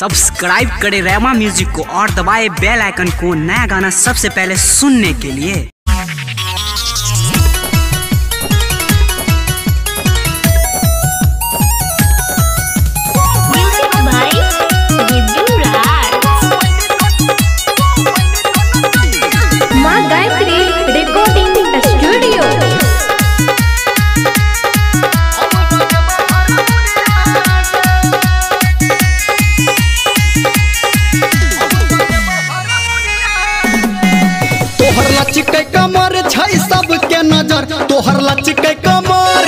Subscribe करें रेमा music को और दबाए बेल आइकन को नया गाना सबसे पहले सुनने के लिए। लचिकै कमर छै सबके नजर तोहर लचिकै कमर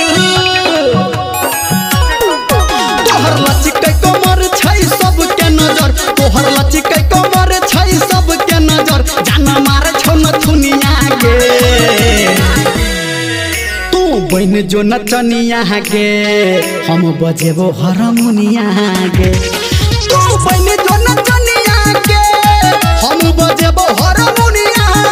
तोहर लचिकै कमर छै सबके नजर तोहर लचिकै कमर छै सबके नजर जान मारे छौ न दुनिया के तू बन जो नचनिया के हम बजेबो हारमोनिया के तू बन जो नचनिया के हम बजेबो हारमोनिया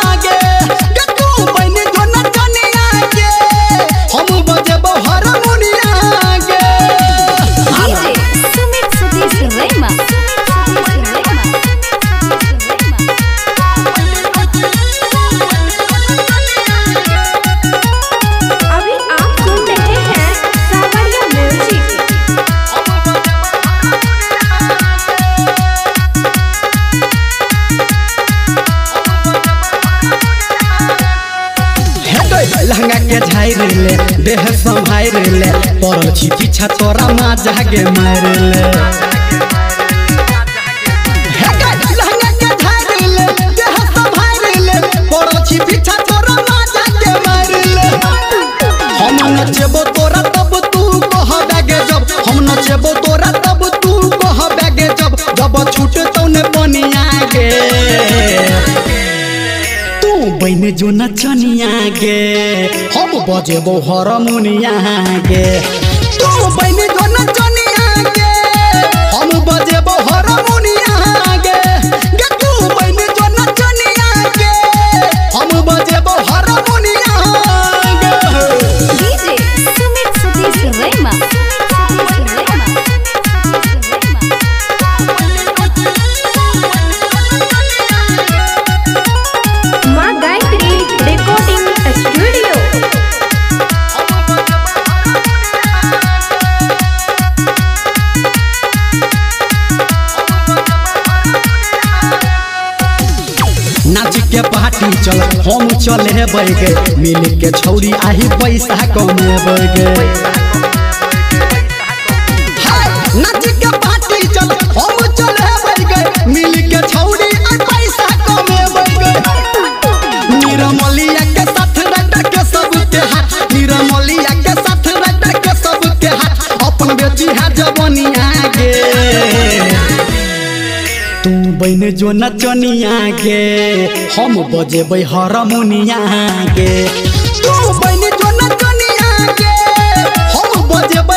लहंगा के झाइर ले देह संभाइर ले पड़ल छी पीछा तोरा माँ जागे मार ले लहंगा के झाइर ले देह संभाइर ले पड़ल छी पीछा तोरा माँ जागे मार ले हम नचबो तोरा तब तू कह बैगे जब हम नचबो तोरा तब तू कह बैगे जब जब छूट तौने बनिया गे बन जो नचनिया गे हम बजेबो हारमोनिया गे तू बन जो नचनिया गे हम बजेबो हारमोनिया गे गे तू बन जो नचनिया गे हम बजेबो हारमोनिया गे डीजे सुमित सतीश रेमा नाच के पार्टी चल हम चले बैगे मिल के छौरी आही पैसा कमेबे गे नाच के पार्टी चल हम चले बैगे मिल के छौरी आही पैसा कमेबे गे निर्मलिया के साथ रट के सबके हाथ निर्मलिया के साथ रट के सबके हाथ अपन बेटी है जवनिया गे तू बन जो नचनिया गे हम बजेबै हारमोनिया गे तू बन जो नचनिया गे हम बजेबै